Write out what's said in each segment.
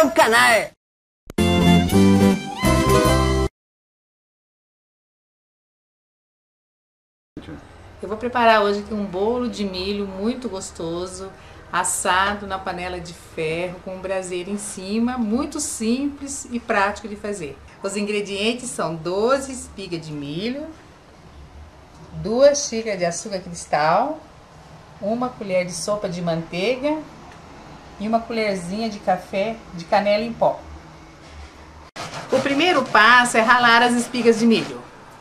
ao canal. Eu vou preparar hoje aqui um bolo de milho muito gostoso, assado na panela de ferro com um braseiro em cima, muito simples e prático de fazer. Os ingredientes são 12 espigas de milho, 2 xícaras de açúcar cristal, 1 colher de sopa de manteiga e 1 colherzinha de café de canela em pó. O primeiro passo é ralar as espigas de milho.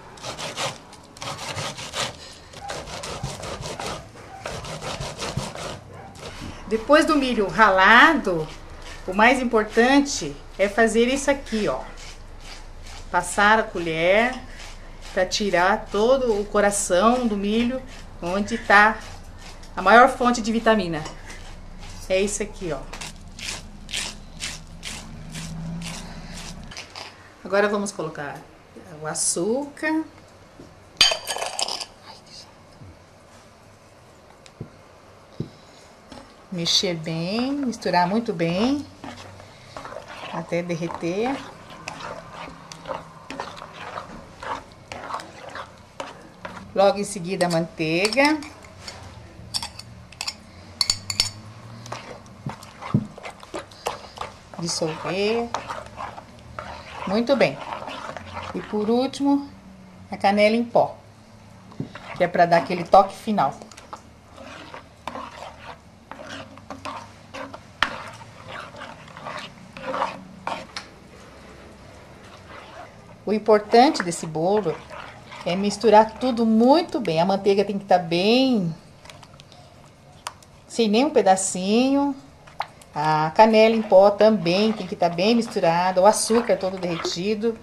Depois do milho ralado, o mais importante é fazer isso aqui, ó. Passar a colher para tirar todo o coração do milho, onde está a maior fonte de vitamina. É isso aqui, ó. Agora vamos colocar o açúcar. Mexer bem, misturar muito bem, até derreter. Logo em seguida a manteiga. Dissolver. Muito bem. E por último, a canela em pó, que é para dar aquele toque final. O importante desse bolo é misturar tudo muito bem. A manteiga tem que estar bem, sem nenhum pedacinho. A canela em pó também tem que estar bem misturada. O açúcar todo derretido.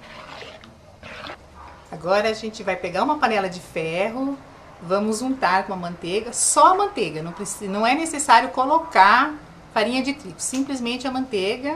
Agora a gente vai pegar uma panela de ferro. Vamos untar com a manteiga, só a manteiga. Não é necessário colocar farinha de trigo, simplesmente a manteiga.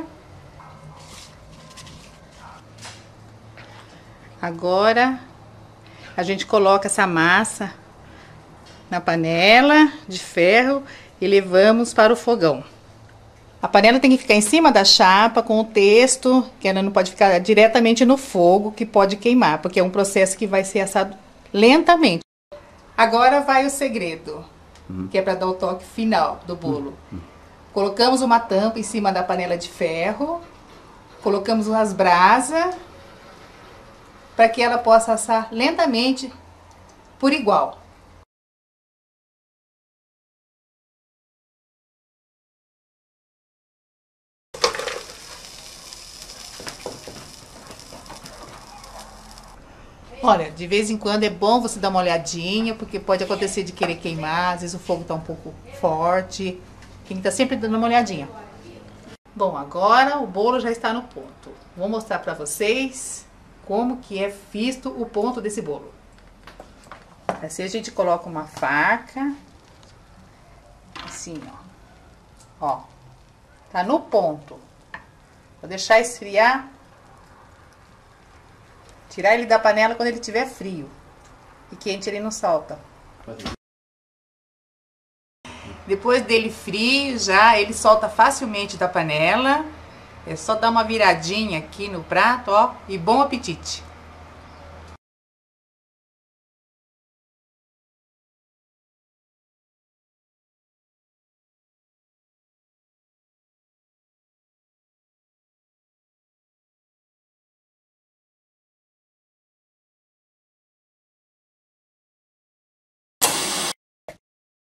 Agora, a gente coloca essa massa na panela de ferro e levamos para o fogão. A panela tem que ficar em cima da chapa com o texto, que ela não pode ficar diretamente no fogo, que pode queimar, porque é um processo que vai ser assado lentamente. Agora vai o segredo, que é para dar o toque final do bolo. Colocamos uma tampa em cima da panela de ferro, colocamos umas brasas, para que ela possa assar lentamente por igual. Olha, de vez em quando é bom você dar uma olhadinha, porque pode acontecer de querer queimar, às vezes o fogo está um pouco forte. Tem que estar sempre dando uma olhadinha. Bom, agora o bolo já está no ponto. Vou mostrar para vocês como que é visto o ponto desse bolo. Assim a gente coloca uma faca, assim, ó. Ó, tá no ponto. Vou deixar esfriar. Tirar ele da panela quando ele estiver frio. E quente ele não salta. Depois dele frio, já ele solta facilmente da panela. É só dar uma viradinha aqui no prato, ó, e bom apetite!